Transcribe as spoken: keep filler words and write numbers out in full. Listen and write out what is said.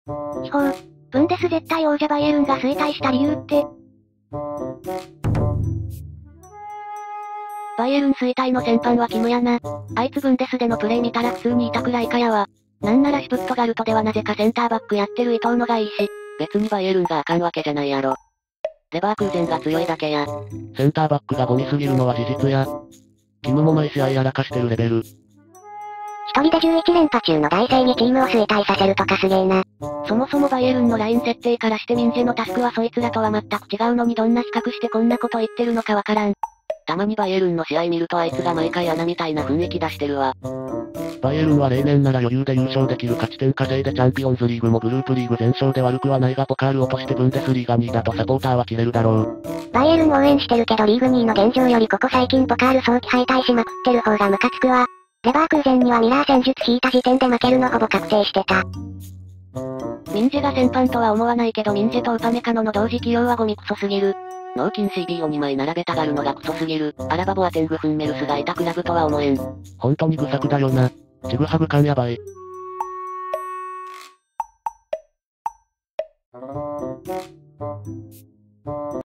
地方、ブンデス絶対王者バイエルンが衰退した理由って。バイエルン衰退の先般はキムやな。あいつブンデスでのプレイ見たら普通にいたくらいかやわ。なんならシュプットガルトではなぜかセンターバックやってる伊藤のがいいし。 別にバイエルンがあかんわけじゃないやろ。レバークーゼンが強いだけや。センターバックがゴミすぎるのは事実や。キムも毎試合やらかしてるレベル。 一人でじゅういち連覇中の大勢にチームを衰退させるとかすげえな。 そもそもバイエルンのライン設定からしてミンジェのタスクはそいつらとは全く違うのにどんな比較してこんなこと言ってるのかわからん。 たまにバイエルンの試合見るとあいつが毎回穴みたいな雰囲気出してるわ。バイエルンは例年なら余裕で優勝できる勝ち点稼いでチャンピオンズリーグもグループリーグ全勝で悪くはないがポカール落としてブンデスリーガにいだとサポーターは切れるだろう。 バイエルン応援してるけどリーグにいの現状よりここ最近ポカール早期敗退しまくってる方がムカつくわ。レバークーゼンにはミラー戦術引いた時点で負けるのほぼ確定してた。 ミンジェが先般とは思わないけどミンジェとウパメカノの同時起用はゴミクソすぎる。 脳筋 シービー をにまい並べたがるのがクソすぎる。アラバボアテングフンメルスがいたクラブとは思えん。ほんとに愚策だよな。ちぐはぐ感やばい。